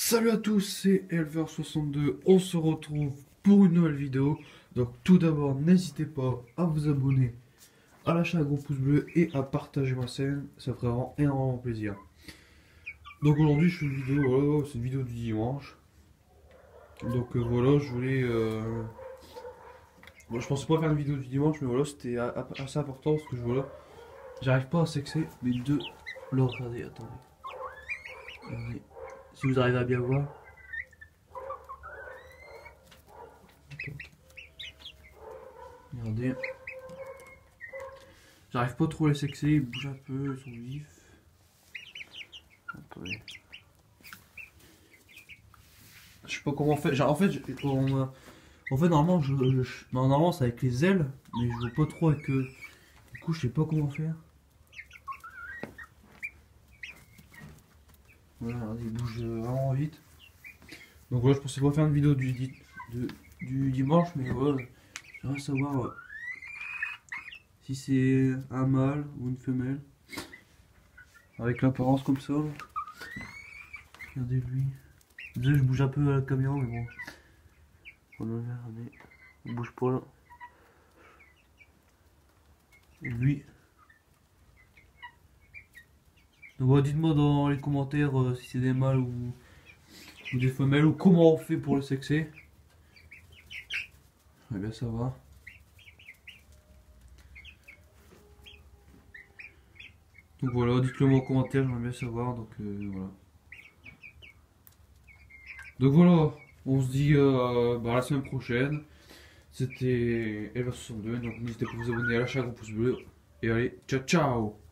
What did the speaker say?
Salut à tous, c'est Elver62, on se retrouve pour une nouvelle vidéo. Donc tout d'abord, n'hésitez pas à vous abonner, à lâcher un gros pouce bleu et à partager ma chaîne, ça ferait vraiment énormément plaisir. Donc aujourd'hui je fais une vidéo, voilà, c'est une vidéo du dimanche. Donc voilà, je voulais... Bon, je pensais pas faire une vidéo du dimanche, mais voilà, c'était assez important parce que voilà, j'arrive pas à sexer mes deux... Là, regardez, attendez. Regardez. Si vous arrivez à bien voir. Regardez. J'arrive pas trop à les sexer, ils bougent un peu, ils sont vifs. Attendez. Je sais pas comment faire. En fait, normalement, normalement c'est avec les ailes, mais je vois pas trop avec eux. Du coup, je sais pas comment faire. Voilà, regardez, ils bougent vraiment vite. Donc voilà, je pensais pas faire une vidéo du dimanche, mais voilà, j'aimerais savoir si c'est un mâle ou une femelle. Avec l'apparence comme ça. Regardez lui. Désolé, je bouge un peu à la caméra, mais bon. Regardez, il bouge pas là. Et lui. Donc voilà, dites-moi dans les commentaires si c'est des mâles ou des femelles ou comment on fait pour le sexer. J'aimerais bien savoir. Donc voilà, dites-le moi en commentaire, j'aimerais bien savoir. Voilà. Donc voilà, on se dit la semaine prochaine. C'était Elva62, donc n'hésitez pas à vous abonner, à lâcher un gros pouce bleu. Et allez, ciao ciao!